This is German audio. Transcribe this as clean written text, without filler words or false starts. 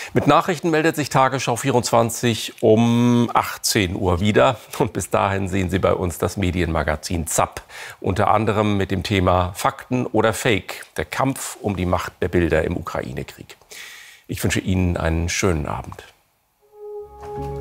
Mit Nachrichten meldet sich Tagesschau 24 um 18 Uhr wieder. Und bis dahin sehen Sie bei uns das Medienmagazin ZAP. Unter anderem mit dem Thema Fakten oder Fake. Der Kampf um die Macht der Bilder im Ukraine-Krieg. Ich wünsche Ihnen einen schönen Abend.